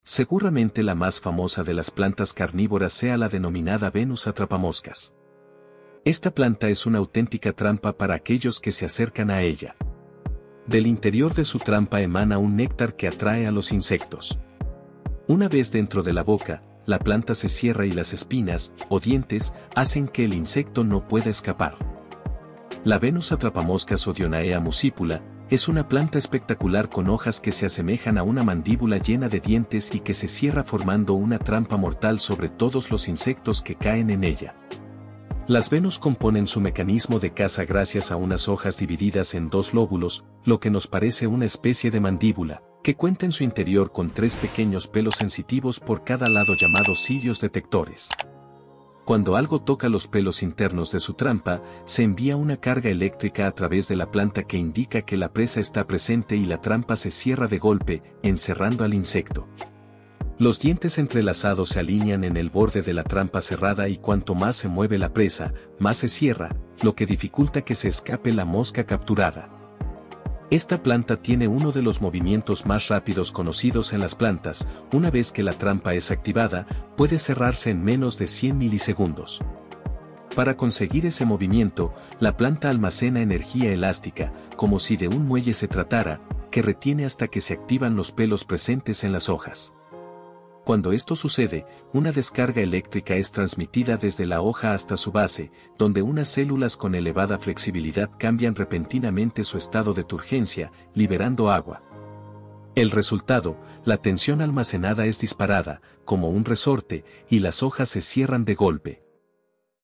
Seguramente la más famosa de las plantas carnívoras sea la denominada Venus atrapamoscas. Esta planta es una auténtica trampa para aquellos que se acercan a ella. Del interior de su trampa emana un néctar que atrae a los insectos. Una vez dentro de la boca, la planta se cierra y las espinas, o dientes, hacen que el insecto no pueda escapar. La Venus atrapamoscas o Dionaea muscipula es una planta espectacular con hojas que se asemejan a una mandíbula llena de dientes y que se cierra formando una trampa mortal sobre todos los insectos que caen en ella. Las Venus componen su mecanismo de caza gracias a unas hojas divididas en dos lóbulos, lo que nos parece una especie de mandíbula, que cuenta en su interior con 3 pequeños pelos sensitivos por cada lado llamados cilios detectores. Cuando algo toca los pelos internos de su trampa, se envía una carga eléctrica a través de la planta que indica que la presa está presente y la trampa se cierra de golpe, encerrando al insecto. Los dientes entrelazados se alinean en el borde de la trampa cerrada y cuanto más se mueve la presa, más se cierra, lo que dificulta que se escape la mosca capturada. Esta planta tiene uno de los movimientos más rápidos conocidos en las plantas. Una vez que la trampa es activada, puede cerrarse en menos de 100 milisegundos. Para conseguir ese movimiento, la planta almacena energía elástica, como si de un muelle se tratara, que retiene hasta que se activan los pelos presentes en las hojas. Cuando esto sucede, una descarga eléctrica es transmitida desde la hoja hasta su base, donde unas células con elevada flexibilidad cambian repentinamente su estado de turgencia, liberando agua. El resultado, la tensión almacenada es disparada, como un resorte, y las hojas se cierran de golpe.